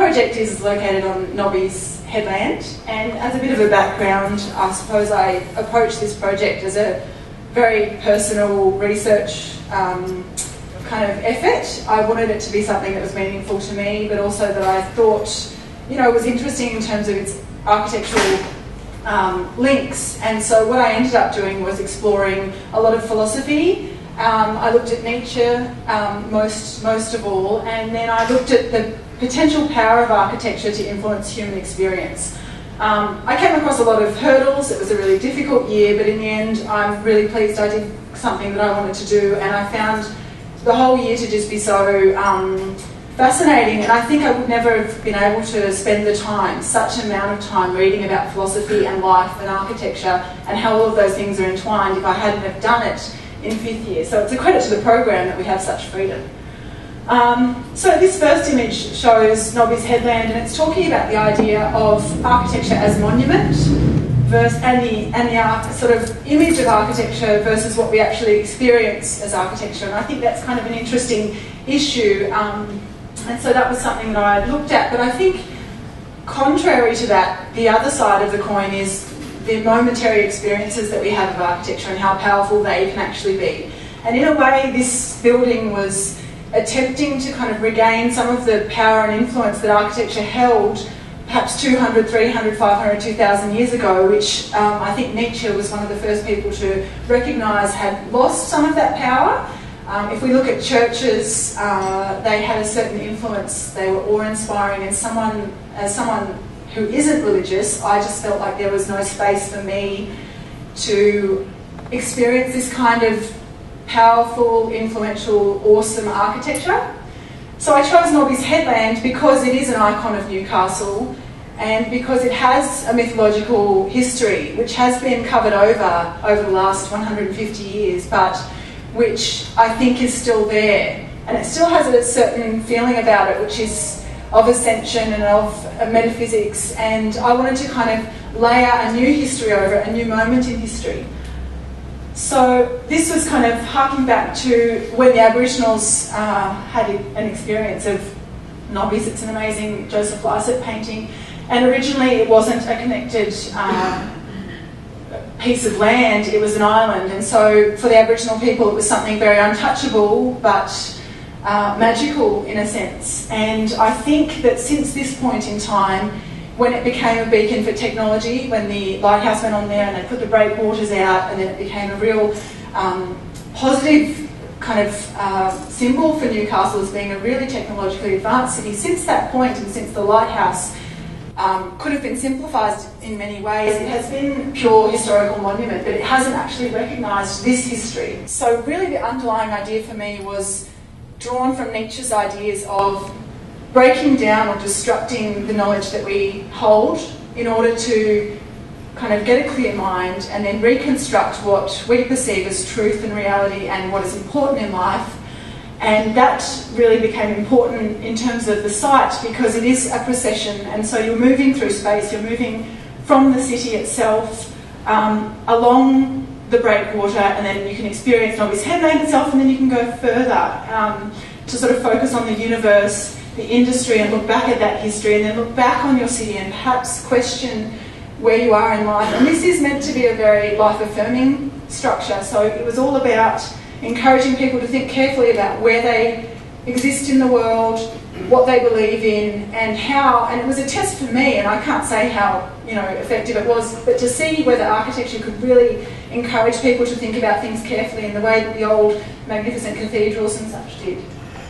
project is located on Nobby's headland, and as a bit of a background, I suppose I approached this project as a very personal research kind of effort. I wanted it to be something that was meaningful to me, but also that I thought, you know, was interesting in terms of its architectural links. And so what I ended up doing was exploring a lot of philosophy. I looked at Nietzsche most of all, and then I looked at the potential power of architecture to influence human experience. I came across a lot of hurdles. It was a really difficult year, but in the end I'm really pleased I did something that I wanted to do, and I found the whole year to just be so fascinating. And I think I would never have been able to spend the time, such an amount of time, reading about philosophy and life and architecture and how all of those things are entwined if I hadn't have done it in 5th year. So it's a credit to the program that we have such freedom. So this first image shows Nobby's headland, and it's talking about the idea of architecture as monument and the sort of image of architecture versus what we actually experience as architecture. And I think that's kind of an interesting issue. And so that was something that I looked at. But I think contrary to that, the other side of the coin is the momentary experiences that we have of architecture and how powerful they can actually be. And in a way, this building was attempting to kind of regain some of the power and influence that architecture held perhaps 200, 300, 500, 2,000 years ago, which I think Nietzsche was one of the first people to recognise had lost some of that power. If we look at churches, they had a certain influence. They were awe-inspiring, and as someone who isn't religious, I just felt like there was no space for me to experience this kind of powerful, influential, awesome architecture. So I chose Nobby's headland because it is an icon of Newcastle, and because it has a mythological history which has been covered over the last 150 years, but which I think is still there. And it still has a certain feeling about it, which is of ascension and of metaphysics, and I wanted to kind of layer a new history over it, a new moment in history. So this was kind of harking back to when the Aboriginals had an experience of Nobby's. It's an amazing Joseph Lycett painting, and originally it wasn't a connected piece of land, it was an island, and so for the Aboriginal people it was something very untouchable but magical in a sense. And I think that since this point in time, when it became a beacon for technology, when the lighthouse went on there and they put the breakwaters out, and then it became a real positive kind of symbol for Newcastle as being a really technologically advanced city. Since that point, and since the lighthouse could have been simplified in many ways, it has been a pure historical monument, but it hasn't actually recognised this history. So really the underlying idea for me was drawn from Nietzsche's ideas of breaking down or destructing the knowledge that we hold in order to kind of get a clear mind and then reconstruct what we perceive as truth and reality and what is important in life. And that really became important in terms of the site, because it is a procession, and so you're moving through space, you're moving from the city itself along the breakwater, and then you can experience Nobby's headland itself, and then you can go further to sort of focus on the universe, the industry, and look back at that history, and then look back on your city and perhaps question where you are in life. And this is meant to be a very life-affirming structure, so it was all about encouraging people to think carefully about where they exist in the world, what they believe in, and how. And it was a test for me, and I can't say how effective it was, but to see whether architecture could really encourage people to think about things carefully in the way that the old magnificent cathedrals and such did.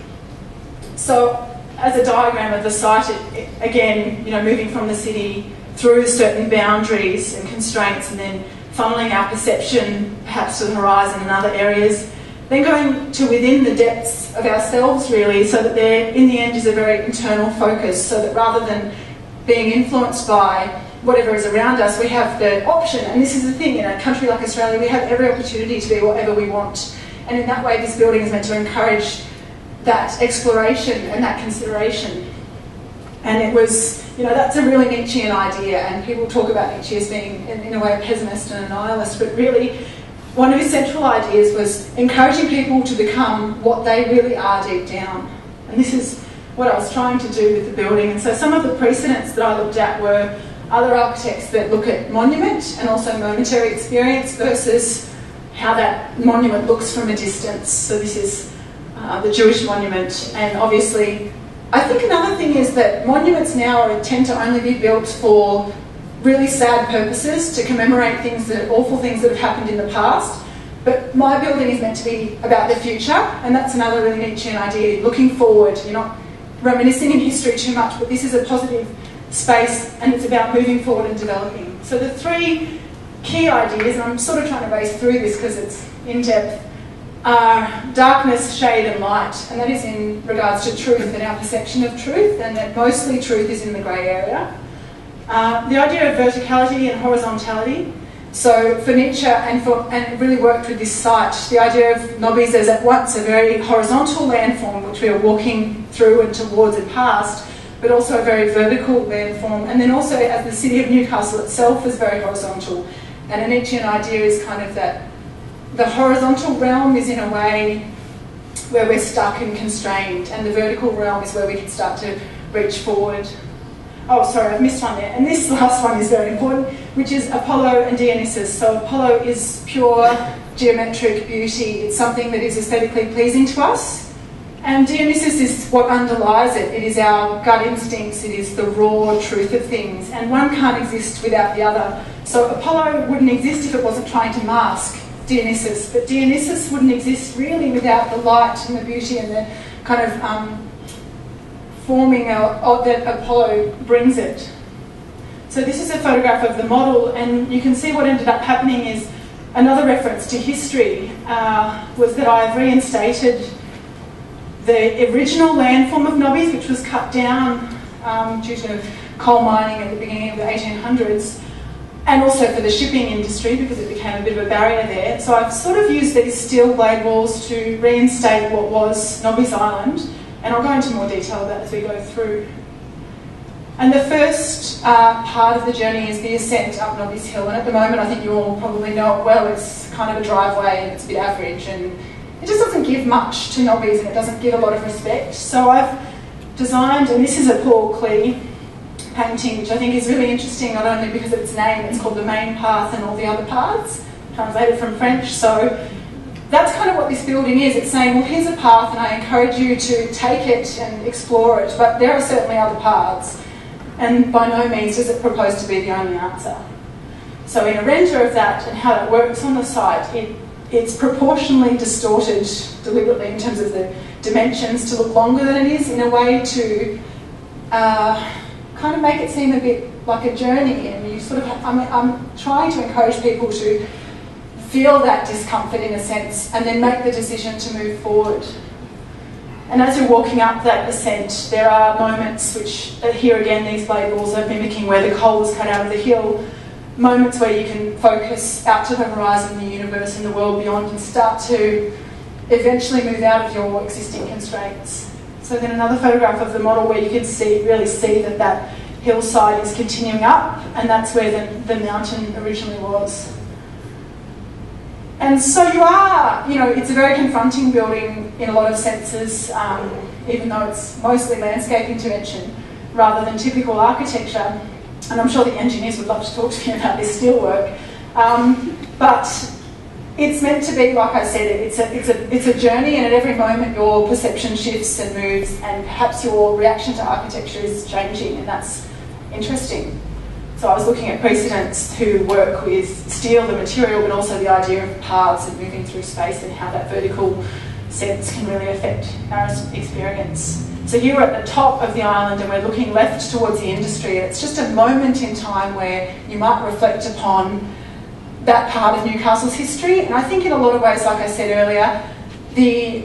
So as a diagram of the site, again, moving from the city through certain boundaries and constraints, and then funneling our perception perhaps to the horizon and other areas, then going to within the depths of ourselves really, so that there in the end is a very internal focus, so that rather than being influenced by whatever is around us, we have the option. And this is the thing, in a country like Australia, we have every opportunity to be whatever we want, and in that way this building is meant to encourage that exploration and that consideration. And it was, that's a really Nietzschean idea, and people talk about Nietzsche as being in a way a pessimist and a nihilist, but really one of his central ideas was encouraging people to become what they really are deep down. And this is what I was trying to do with the building. And so some of the precedents that I looked at were other architects that look at monument and also momentary experience versus how that monument looks from a distance. So this is the Jewish monument, and obviously I think another thing is that monuments now tend to only be built for really sad purposes, to commemorate awful things that have happened in the past. But my building is meant to be about the future, and that's another really Nietzschean idea, looking forward. You're not reminiscing in history too much, but this is a positive space and it's about moving forward and developing. So the three key ideas, and I'm sort of trying to race through this because it's in depth, are darkness, shade and light, and that is in regards to truth and our perception of truth, and that mostly truth is in the grey area. The idea of verticality and horizontality. So for Nietzsche, and it really worked with this site, the idea of Nobby's as at once a very horizontal landform which we are walking through and towards and past, but also a very vertical landform, and then also as the city of Newcastle itself is very horizontal. And a Nietzschean idea is kind of that the horizontal realm is in a way where we're stuck and constrained, and the vertical realm is where we can start to reach forward. Oh, sorry, I've missed one there. And this last one is very important, which is Apollo and Dionysus. So Apollo is pure geometric beauty. It's something that is aesthetically pleasing to us. And Dionysus is what underlies it. It is our gut instincts. It is the raw truth of things. And one can't exist without the other. So Apollo wouldn't exist if it wasn't trying to mask Dionysus. But Dionysus wouldn't exist really without the light and the beauty and the kind of forming that Apollo brings it. So this is a photograph of the model, and you can see what ended up happening is another reference to history was that I've reinstated the original landform of Nobby's, which was cut down due to coal mining at the beginning of the 1800s, and also for the shipping industry because it became a bit of a barrier there. So I've sort of used these steel blade walls to reinstate what was Nobby's Island, and I'll go into more detail about that as we go through. And the first part of the journey is the ascent up Nobby's Hill, and at the moment I think you all probably know it well. It's kind of a driveway and it's a bit average, and it just doesn't give much to Nobby's, and it doesn't give a lot of respect. So I've designed, and this is a Paul Klee painting, which I think is really interesting, not only because of its name, it's called The Main Path and All the Other Paths, translated from French. So that's kind of what this building is. It's saying, well, here's a path and I encourage you to take it and explore it, but there are certainly other paths, and by no means does it propose to be the only answer. So in a render of that and how that works on the site, it's proportionally distorted deliberately in terms of the dimensions to look longer than it is, in a way to kind of make it seem a bit like a journey, and you sort of I'm trying to encourage people to feel that discomfort in a sense, and then make the decision to move forward. And as you're walking up that ascent, there are moments which, here again, these blade walls are mimicking where the coal was cut out of the hill, moments where you can focus out to the horizon, the universe and the world beyond, and start to eventually move out of your existing constraints. So then another photograph of the model where you can really see that hillside is continuing up, and that's where the mountain originally was. And so it's a very confronting building in a lot of senses, even though it's mostly landscape intervention rather than typical architecture. And I'm sure the engineers would love to talk to me about this steelwork. But it's meant to be, like I said, it's a journey, and at every moment your perception shifts and moves, and perhaps your reaction to architecture is changing, and that's interesting. So I was looking at precedents who work with steel, the material, but also the idea of paths and moving through space, and how that vertical sense can really affect our experience. So here we're at the top of the island, and we're looking left towards the industry. It's just a moment in time where you might reflect upon that part of Newcastle's history. And I think in a lot of ways, like I said earlier, the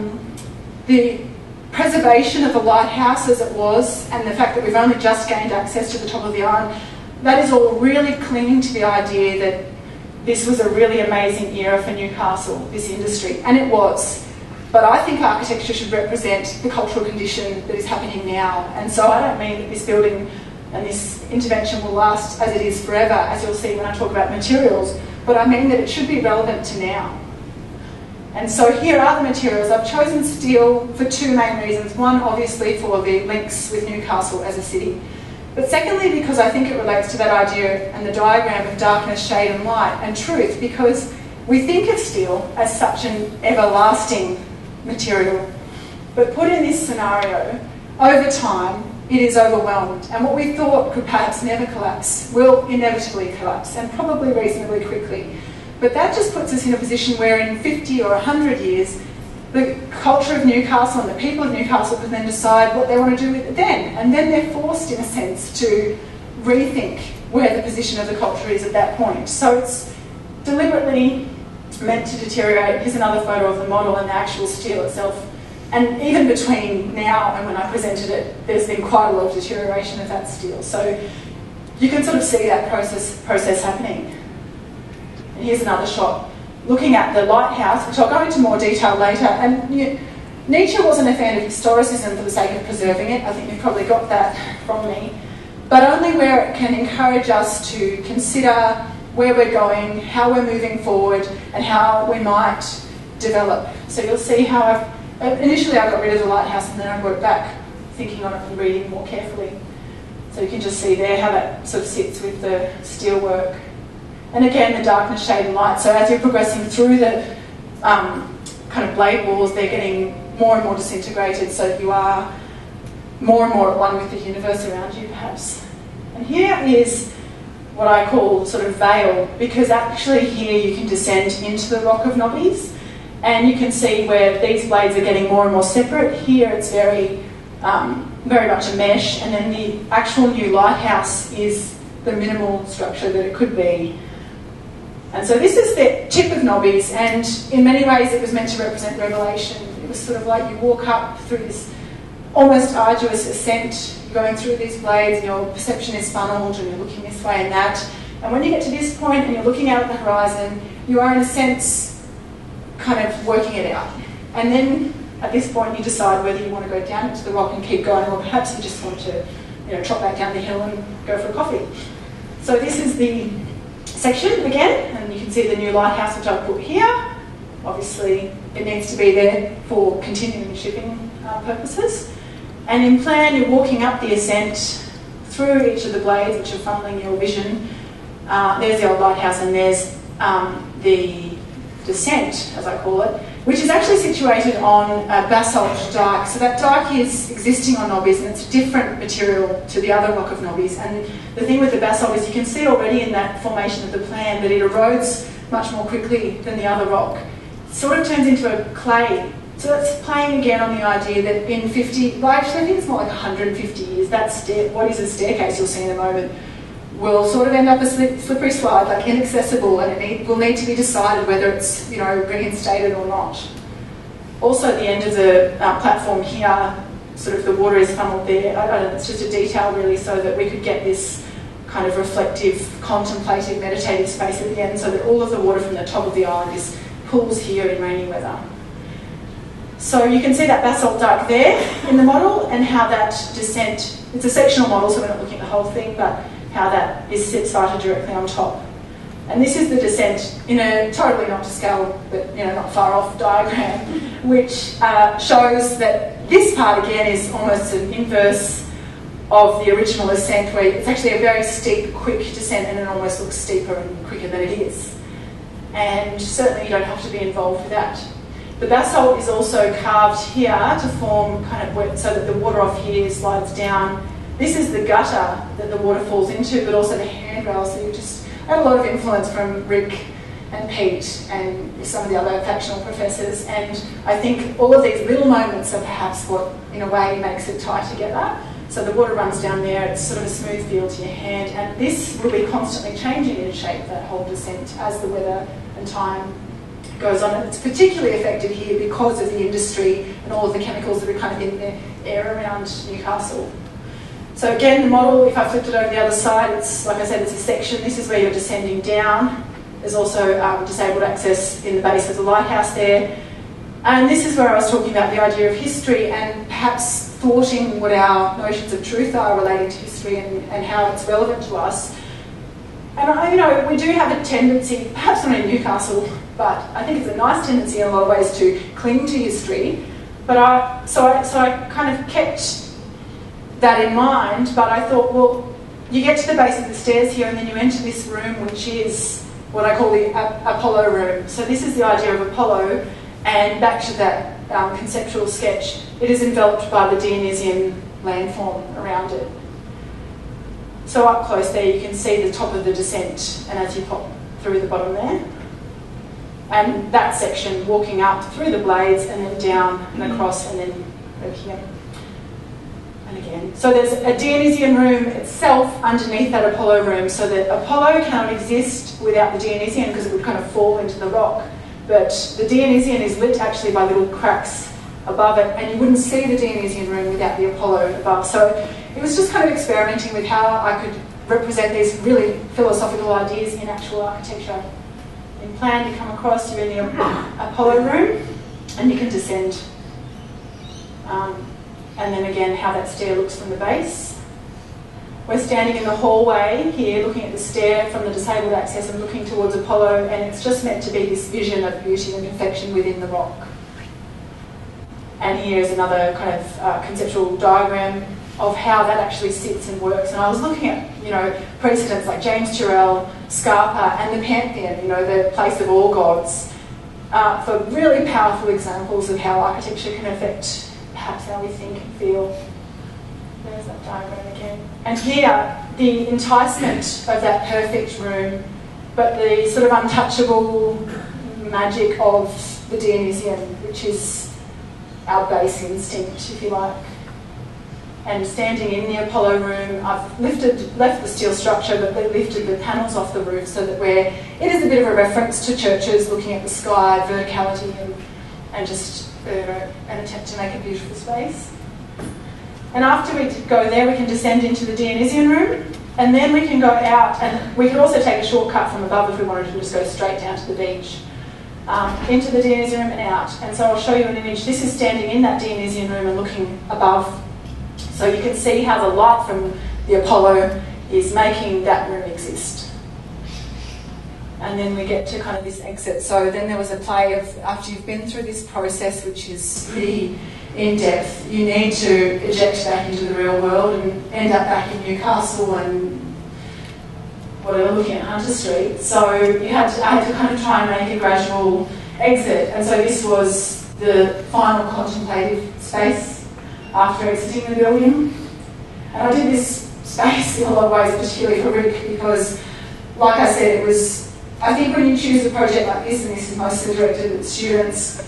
preservation of the lighthouse as it was, and the fact that we've only just gained access to the top of the island, that is all really clinging to the idea that this was a really amazing era for Newcastle, this industry, and it was. But I think architecture should represent the cultural condition that is happening now. And so I don't mean that this building and this intervention will last as it is forever, as you'll see when I talk about materials, but I mean that it should be relevant to now. And so here are the materials. I've chosen steel for two main reasons. One, obviously, for the links with Newcastle as a city. But secondly, because I think it relates to that idea and the diagram of darkness, shade and light and truth, because we think of steel as such an everlasting material. But put in this scenario, over time, it is overwhelmed. And what we thought could perhaps never collapse will inevitably collapse, and probably reasonably quickly. But that just puts us in a position where in 50 or 100 years, the culture of Newcastle and the people of Newcastle can then decide what they want to do with it then. And then they're forced, in a sense, to rethink where the position of the culture is at that point. So it's deliberately meant to deteriorate. Here's another photo of the model and the actual steel itself. And even between now and when I presented it, there's been quite a lot of deterioration of that steel. So you can sort of see that process happening. And here's another shot looking at the lighthouse, which I'll go into more detail later. And Nietzsche wasn't a fan of historicism for the sake of preserving it. I think you've probably got that from me. But only where it can encourage us to consider where we're going, how we're moving forward, and how we might develop. So you'll see how initially I got rid of the lighthouse and then I brought it back, thinking on it and reading more carefully. So you can just see there how that sort of sits with the steelwork. And again, the darkness, shade and light. So as you're progressing through the kind of blade walls, they're getting more and more disintegrated, so that you are more and more at one with the universe around you, perhaps. And here is what I call sort of veil, because actually here you can descend into the rock of Nobby's, and you can see where these blades are getting more and more separate. Here it's very much a mesh, and then the actual new lighthouse is the minimal structure that it could be. And so this is the tip of Nobby's, and in many ways it was meant to represent revelation. It was sort of like you walk up through this almost arduous ascent, going through these blades, and your perception is funneled, and you're looking this way and that. And when you get to this point and you're looking out at the horizon, you are in a sense kind of working it out. And then at this point you decide whether you want to go down into the rock and keep going, or perhaps you just want to, trot back down the hill and go for a coffee. So this is the section again, and you can see the new lighthouse which I've put here. Obviously it needs to be there for continuing shipping purposes. And in plan you're walking up the ascent through each of the blades which are funneling your vision. There's the old lighthouse, and there's the descent, as I call it, which is actually situated on a basalt dike. So that dike is existing on Nobby's, and it's a different material to the other rock of Nobby's. And the thing with the basalt is you can see already in that formation of the plan that it erodes much more quickly than the other rock. It sort of turns into a clay. So that's playing again on the idea that in 50, well actually I think it's more like 150 years, that what is a staircase you'll see in a moment, will sort of end up a slippery slide, like inaccessible, and it will need to be decided whether it's reinstated or not. Also at the end of the platform here, sort of the water is funneled there. I don't know, it's just a detail really, so that we could get this kind of reflective, contemplative, meditative space at the end, so that all of the water from the top of the island pools here in rainy weather. So you can see that basalt dike there in the model, and how that descent, it's a sectional model so we're not looking at the whole thing, but how that is sited directly on top. And this is the descent in a totally not to scale, but not far off diagram, which shows that this part again is almost an inverse of the original ascent, where it's actually a very steep, quick descent, and it almost looks steeper and quicker than it is. And certainly you don't have to be involved with that. The basalt is also carved here to form kind of so that the water off here slides down. This is the gutter that the water falls into, but also the handrail, so you just had a lot of influence from Rick and Pete and some of the other factional professors, and I think all of these little moments are perhaps what, in a way, makes it tie together. So the water runs down there, it's sort of a smooth feel to your hand, and this will be constantly changing in shape, that whole descent, as the weather and time goes on. And it's particularly affected here because of the industry and all of the chemicals that are kind of in the air around Newcastle. So again, the model, if I flipped it over the other side, it's, like I said, it's a section. This is where you're descending down. There's also disabled access in the base of the lighthouse there. And this is where I was talking about the idea of history and perhaps thwarting what our notions of truth are relating to history and how it's relevant to us. And we do have a tendency, perhaps not in Newcastle, but I think it's a nice tendency in a lot of ways to cling to history. But so I kind of kept that in mind, but I thought, well, you get to the base of the stairs here and then you enter this room, which is what I call the Apollo room. So this is the idea of Apollo, and back to that conceptual sketch, it is enveloped by the Dionysian landform around it. So up close there you can see the top of the descent, and as you pop through the bottom there, and that section walking up through the blades and then down and across and then over here. And again. So there's a Dionysian room itself underneath that Apollo room, so that Apollo cannot exist without the Dionysian because it would kind of fall into the rock. But the Dionysian is lit actually by little cracks above it, and you wouldn't see the Dionysian room without the Apollo above. So it was just kind of experimenting with how I could represent these really philosophical ideas in actual architecture. In plan, you come across, you're in the Apollo room, and you can descend. And then again, how that stair looks from the base. We're standing in the hallway here, looking at the stair from the disabled access and looking towards Apollo, and it's just meant to be this vision of beauty and perfection within the rock. And here's another kind of conceptual diagram of how that actually sits and works. And I was looking at, you know, precedents like James Turrell, Scarpa, and the Pantheon, you know, the place of all gods, for really powerful examples of how architecture can affect perhaps how we think and feel. There's that diagram again. And here, the enticement of that perfect room, but the sort of untouchable magic of the Dionysian, which is our base instinct, if you like. And standing in the Apollo room, I've left the steel structure, but lifted the panels off the roof so that it is a bit of a reference to churches looking at the sky, verticality, and just an attempt to make a beautiful space. And after we go there, we can descend into the Dionysian room, and then we can go out, and we can also take a shortcut from above if we wanted to just go straight down to the beach, into the Dionysian room and out. And so I'll show you an image. This is standing in that Dionysian room and looking above. So you can see how the light from the Apollo is making that room exist. And then we get to kind of this exit. So then there was a play of, after you've been through this process, which is pretty in-depth, you need to eject back into the real world and end up back in Newcastle and whatever, looking at Hunter Street. So I had to kind of try and make a gradual exit. And so this was the final contemplative space after exiting the building. And I did this space in a lot of ways, particularly for Rick, because, like I said, it was, I think when you choose a project like this, and this is mostly directed at students,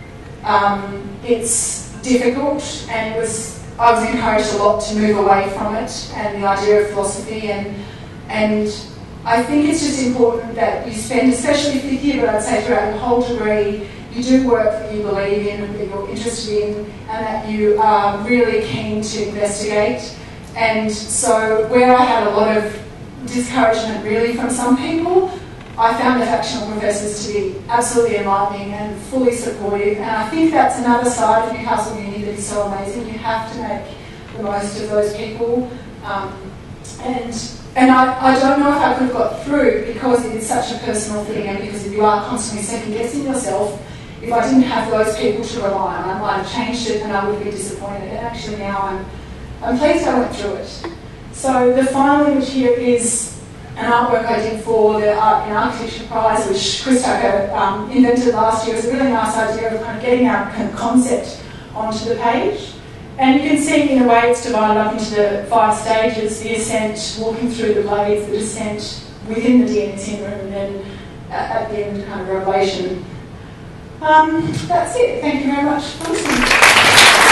it's difficult, and I was encouraged a lot to move away from it and the idea of philosophy, and I think it's just important that you spend, especially fifth year, but I'd say throughout the whole degree, you do work that you believe in and that you're interested in, and that you are really keen to investigate. And so where I had a lot of discouragement really from some people, I found the factional professors to be absolutely enlightening and fully supportive, and I think that's another side of Newcastle Uni that is so amazing. You have to make the most of those people, and I don't know if I could have got through, because it is such a personal thing, and because you are constantly second-guessing yourself. If I didn't have those people to rely on, I might have changed it and I would be disappointed. And actually now I'm pleased I went through it. So the final image here is an artwork I did for the Art in Architecture Prize, which Chris Tucker invented last year. It was a really nice idea of kind of getting our kind of concept onto the page. And you can see, in a way, it's divided up into the 5 stages: the ascent, walking through the blades, the descent within the Dionysian room, and then at the end, kind of revelation. That's it. Thank you very much for listening.